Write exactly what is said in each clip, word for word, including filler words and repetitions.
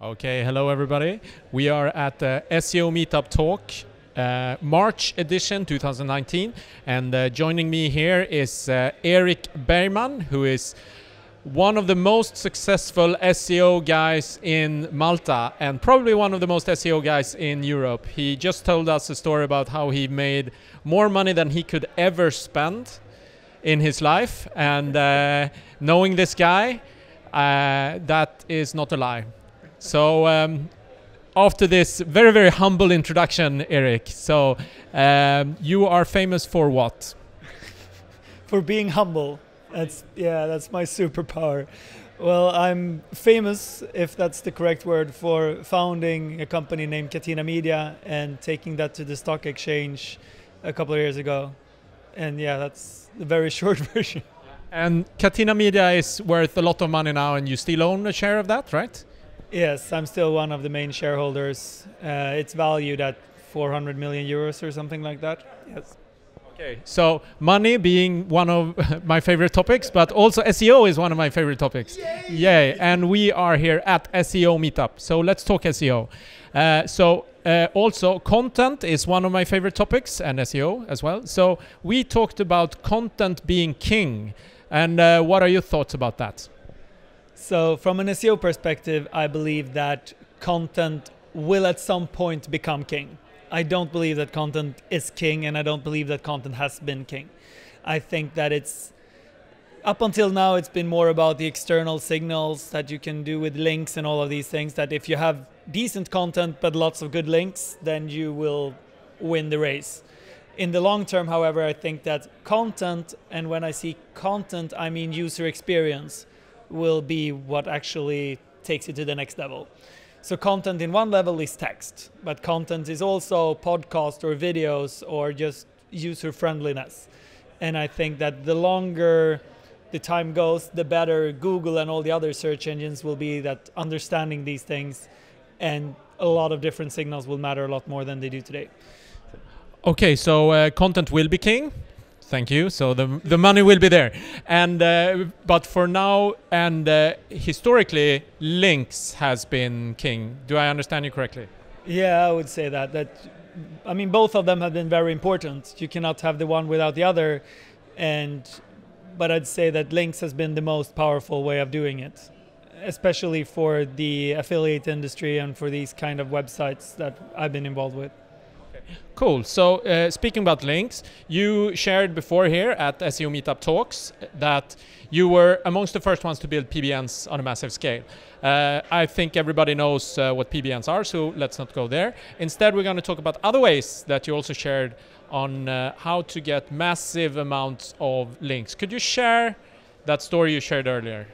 Okay, hello everybody. We are at the S E O Meetup Talk, uh, March edition two thousand nineteen, and uh, joining me here is uh, Erik Bergman, who is one of the most successful S E O guys in Malta and probably one of the most S E O guys in Europe. He just told us a story about how he made more money than he could ever spend in his life, and uh, knowing this guy, uh, that is not a lie. So um, after this very, very humble introduction, Erik, so um, you are famous for what? For being humble. That's, yeah, that's my superpower. Well, I'm famous, if that's the correct word, for founding a company named Catena Media and taking that to the stock exchange a couple of years ago. And yeah, that's the very short version. And Catena Media is worth a lot of money now, and you still own a share of that, right? Yes, I'm still one of the main shareholders. Uh, it's valued at four hundred million euros or something like that. Yes. Okay, so money being one of my favorite topics, but also S E O is one of my favorite topics. Yay! Yay! And we are here at S E O Meetup. So let's talk S E O. Uh, so uh, also content is one of my favorite topics, and S E O as well. So we talked about content being king. And uh, what are your thoughts about that? So from an S E O perspective, I believe that content will at some point become king. I don't believe that content is king, and I don't believe that content has been king. I think that it's, up until now, it's been more about the external signals that you can do with links and all of these things, that if you have decent content but lots of good links, then you will win the race. In the long term, however, I think that content, and when I see content, I mean user experience, will be what actually takes you to the next level. So content in one level is text, but content is also podcast or videos or just user friendliness. And I think that the longer the time goes, the better Google and all the other search engines will be at understanding these things, and a lot of different signals will matter a lot more than they do today. Okay, so uh, content will be king. Thank you. So the the money will be there, and uh, but for now and uh, historically, links has been king. Do I understand you correctly? Yeah, I would say that. That I mean, both of them have been very important. You cannot have the one without the other, and but I'd say that links has been the most powerful way of doing it, especially for the affiliate industry and for these kind of websites that I've been involved with. Cool. So uh, speaking about links, you shared before here at S E O Meetup Talks that you were amongst the first ones to build P B Ns on a massive scale. Uh, I think everybody knows uh, what P B Ns are, so let's not go there. Instead, we're going to talk about other ways that you also shared on uh, how to get massive amounts of links. Could you share that story you shared earlier?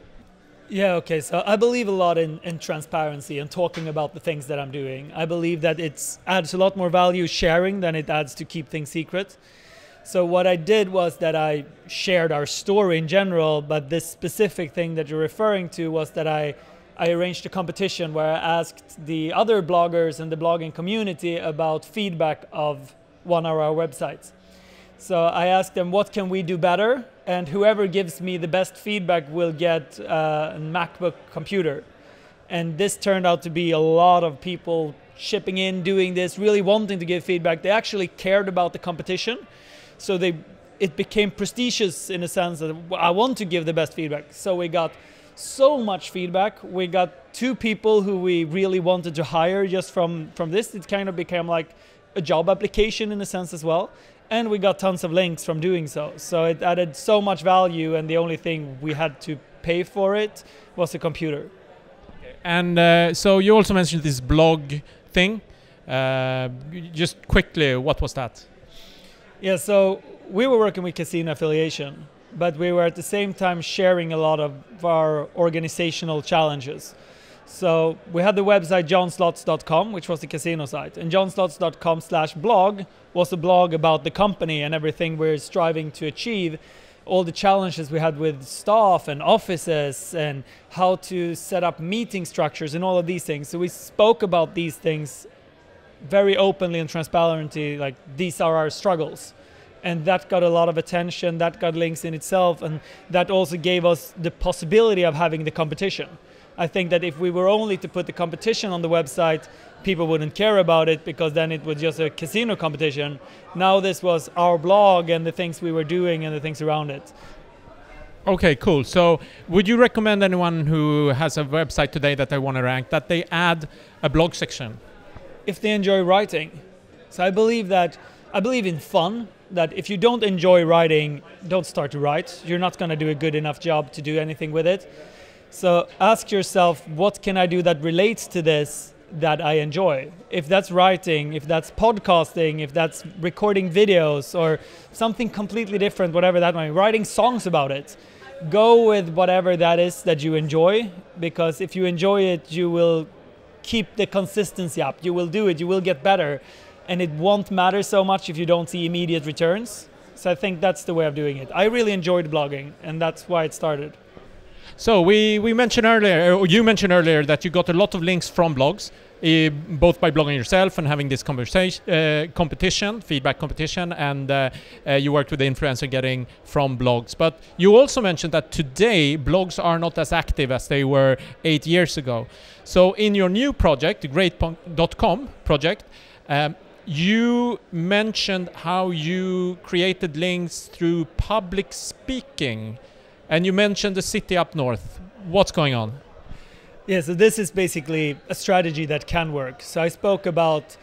Yeah, okay, so I believe a lot in, in transparency and talking about the things that I'm doing. I believe that it adds a lot more value sharing than it adds to keep things secret. So what I did was that I shared our story in general, but this specific thing that you're referring to was that I, I arranged a competition where I asked the other bloggers in the blogging community about feedback of one of our websites. So I asked them, what can we do better? And whoever gives me the best feedback will get uh, a MacBook computer. And this turned out to be a lot of people shipping in, doing this, really wanting to give feedback. They actually cared about the competition. So they, it became prestigious in a sense that I want to give the best feedback. So we got so much feedback. We got two people who we really wanted to hire just from, from this. It kind of became like a job application in a sense as well. And we got tons of links from doing so. So it added so much value, and the only thing we had to pay for it was a computer. Okay. And uh, so you also mentioned this blog thing. Uh, just quickly, what was that? Yeah, so we were working with casino affiliation, but we were at the same time sharing a lot of our organizational challenges. So we had the website john slots dot com, which was the casino site, and john slots dot com slash blog was a blog about the company and everything we're striving to achieve, all the challenges we had with staff and offices and how to set up meeting structures and all of these things. So we spoke about these things very openly and transparently, like these are our struggles. And that got a lot of attention, that got links in itself, and that also gave us the possibility of having the competition. I think that if we were only to put the competition on the website, people wouldn't care about it because then it was just a casino competition. Now this was our blog and the things we were doing and the things around it. Okay, cool. So would you recommend anyone who has a website today that they want to rank that they add a blog section? If they enjoy writing. So I believe that, I believe in fun, that if you don't enjoy writing, don't start to write. You're not going to do a good enough job to do anything with it. So ask yourself, what can I do that relates to this that I enjoy? If that's writing, if that's podcasting, if that's recording videos or something completely different, whatever that might be, writing songs about it. Go with whatever that is that you enjoy, because if you enjoy it, you will keep the consistency up. You will do it, you will get better, and it won't matter so much if you don't see immediate returns. So I think that's the way of doing it. I really enjoyed blogging, and that's why it started. So we, we mentioned earlier, or you mentioned earlier, that you got a lot of links from blogs, uh, both by blogging yourself and having this conversation, uh, competition, feedback competition, and uh, uh, you worked with the influencer getting from blogs. But you also mentioned that today blogs are not as active as they were eight years ago. So in your new project, the great dot com project, um, you mentioned how you created links through public speaking. And you mentioned the city up north. What's going on? Yeah, so this is basically a strategy that can work. So I spoke about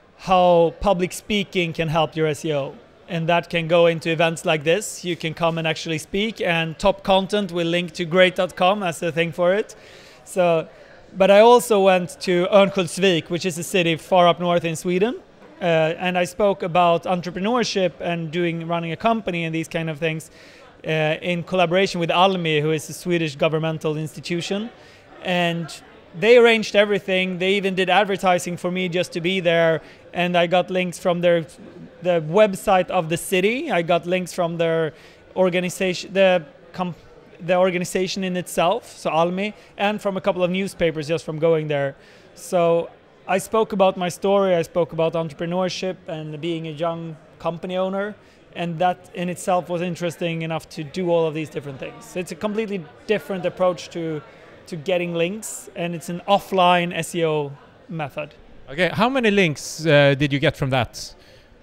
how public speaking can help your S E O. And that can go into events like this. You can come and actually speak, and top content will link to great dot com as the thing for it. So, but I also went to Örnsköldsvik, which is a city far up north in Sweden. Uh, and I spoke about entrepreneurship and doing running a company and these kind of things. Uh, in collaboration with Almi, who is a Swedish governmental institution. And they arranged everything. They even did advertising for me just to be there. And I got links from their the website of the city. I got links from their organization, the, com the organization in itself, so Almi, and from a couple of newspapers just from going there. So I spoke about my story. I spoke about entrepreneurship and being a young company owner. And that in itself was interesting enough to do all of these different things. It's a completely different approach to, to getting links, and it's an offline S E O method. Okay, how many links uh, did you get from that?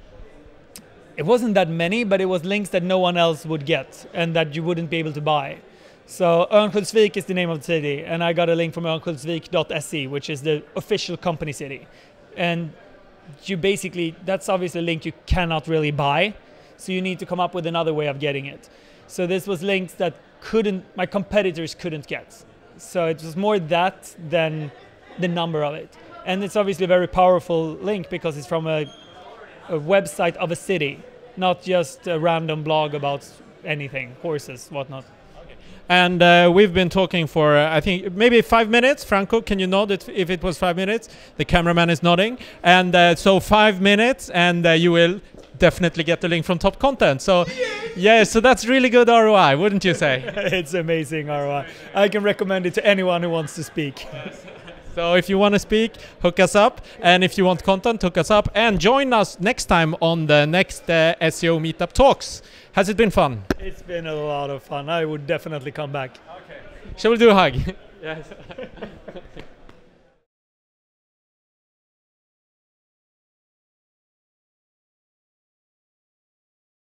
It wasn't that many, but it was links that no one else would get and that you wouldn't be able to buy. So Örnsköldsvik is the name of the city, and I got a link from örnsköldsvik dot se, which is the official company city. And you basically, that's obviously a link you cannot really buy. So you need to come up with another way of getting it. So this was links that couldn't, my competitors couldn't get. So it was more that than the number of it. And it's obviously a very powerful link because it's from a, a website of a city, not just a random blog about anything, horses, whatnot. And uh, we've been talking for, uh, I think, maybe five minutes. Franco, can you nod it if it was five minutes? The cameraman is nodding. And uh, so five minutes, and uh, you will definitely get the link from top content. So yeah, so that's really good R O I, wouldn't you say? It's amazing R O I. I can recommend it to anyone who wants to speak. So if you want to speak, hook us up. And if you want content, hook us up. And join us next time on the next uh, S E O Meetup Talks. Has it been fun? It's been a lot of fun. I would definitely come back. Okay. Shall we do a hug? Yes.